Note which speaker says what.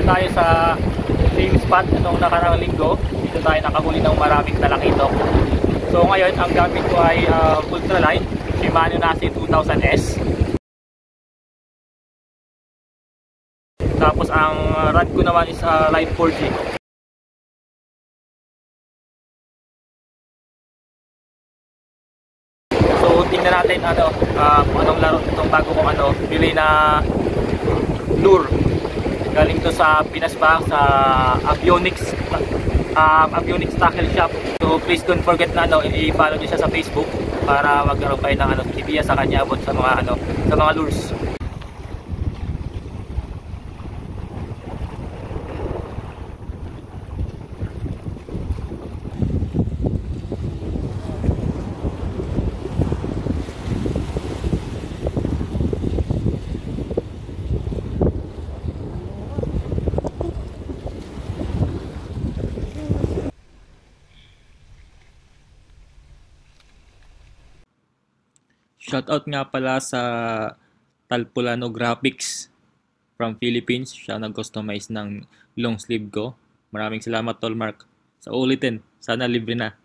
Speaker 1: tayo sa same spot nung nakaraang linggo. Dito tayo nakahuli ng maraming talakitok. So ngayon ang gamit ko ay ultralight Shimano Nasi 2000S. Tapos ang rod ko naman is Line 4G. So tingnan natin kung anong laro itong bago kong bili na lure. Galing to sa Pinas ba, sa Avionics Tackle Shop. So please don't forget na i-follow niyo siya sa Facebook para magkaroon kayo ng idea sa kanya about sa mga lures. Shoutout nga pala sa Talpulano Graphics from Philippines. Siya nag-customize ng long sleeve ko. Maraming salamat, Tol Mark. Sa ulitin, sana libre na.